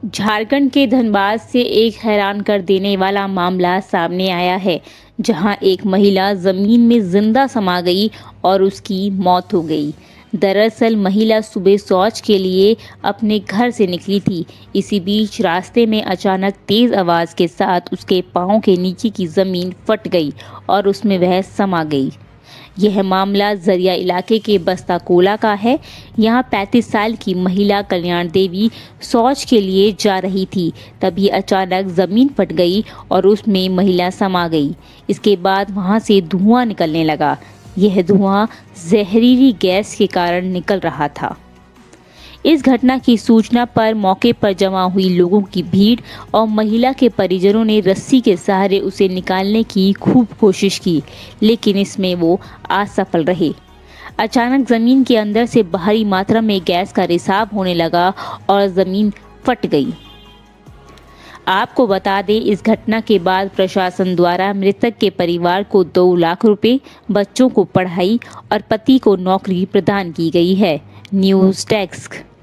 झारखंड के धनबाद से एक हैरान कर देने वाला मामला सामने आया है, जहां एक महिला जमीन में जिंदा समा गई और उसकी मौत हो गई। दरअसल महिला सुबह शौच के लिए अपने घर से निकली थी। इसी बीच रास्ते में अचानक तेज आवाज के साथ उसके पांव के नीचे की जमीन फट गई और उसमें वह समा गई। यह मामला जरिया इलाके के बस्ता कोला का है। यहाँ 35 साल की महिला कल्याण देवी शौच के लिए जा रही थी, तभी अचानक जमीन फट गई और उसमें महिला समा गई। इसके बाद वहां से धुआं निकलने लगा। यह धुआं जहरीली गैस के कारण निकल रहा था। इस घटना की सूचना पर मौके पर जमा हुई लोगों की भीड़ और महिला के परिजनों ने रस्सी के सहारे उसे निकालने की खूब कोशिश की, लेकिन इसमें वो असफल रहे। अचानक जमीन के अंदर से भारी मात्रा में गैस का रिसाव होने लगा और जमीन फट गई। आपको बता दें, इस घटना के बाद प्रशासन द्वारा मृतक के परिवार को 2 लाख रुपए, बच्चों को पढ़ाई और पति को नौकरी प्रदान की गई है। News desk.